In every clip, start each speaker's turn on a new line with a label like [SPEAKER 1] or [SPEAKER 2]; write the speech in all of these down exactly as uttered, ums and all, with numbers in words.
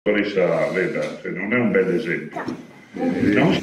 [SPEAKER 1] Dottoressa Leda, non è un bel esempio, no?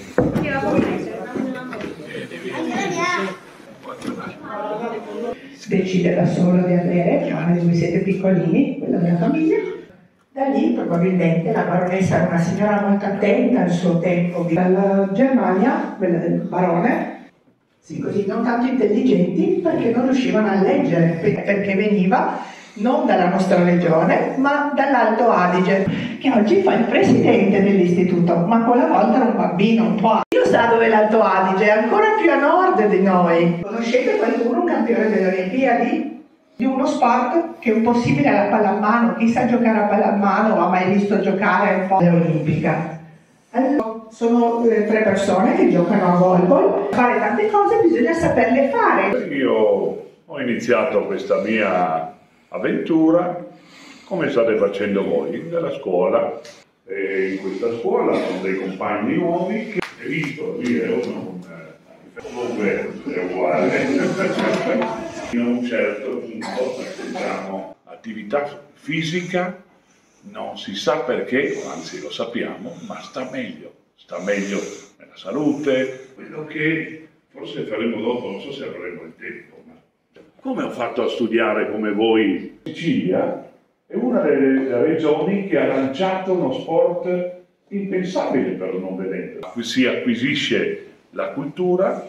[SPEAKER 2] Decide da solo di avere, quando voi siete piccolini, quella della famiglia. Da lì probabilmente la baronessa era una signora molto attenta al suo tempo. Dalla Germania, quella del barone, sì, così non tanto intelligenti perché non riuscivano a leggere, perché veniva non dalla nostra regione, ma dall'Alto Adige, che oggi fa il presidente dell'istituto, ma quella volta era un bambino, un po'. Io sa dove è l'Alto Adige, è ancora più a nord di noi. Conoscete qualcuno, un campione delle Olimpiadi? Di uno sport che è un po' simile alla pallamano. Chi sa giocare a pallamano o ha mai visto giocare un po' olimpica? Allora, sono eh, tre persone che giocano a volleyball. Fare tante cose bisogna saperle fare.
[SPEAKER 1] Io ho iniziato questa mia avventura come state facendo voi nella scuola, e in questa scuola con dei compagni nuovi che hai visto, lì è uno comunque è uguale in un certo punto, diciamo, attività fisica non si sa perché, anzi lo sappiamo, ma sta meglio, sta meglio nella salute, quello che forse faremo dopo, non so se avremo il tempo. Come ho fatto a studiare come voi? Sicilia è una delle regioni che ha lanciato uno sport impensabile per un non vedente. Si acquisisce la cultura.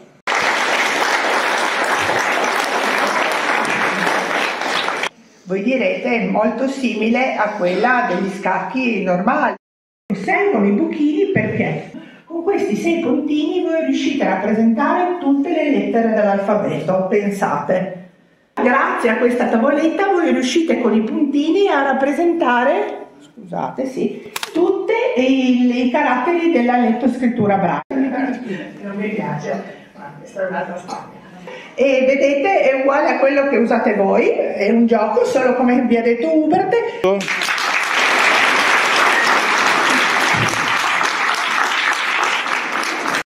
[SPEAKER 2] Voi direte è molto simile a quella degli scacchi normali. Servono i buchini perché con questi sei puntini voi riuscite a rappresentare tutte le lettere dell'alfabeto, pensate. Grazie a questa tavoletta voi riuscite con i puntini a rappresentare, scusate, sì, tutti i, i caratteri della lettoscrittura braille. Non mi piace, ma questa è un'altra storia. E vedete, è uguale a quello che usate voi, è un gioco, solo come vi ha detto Hubert.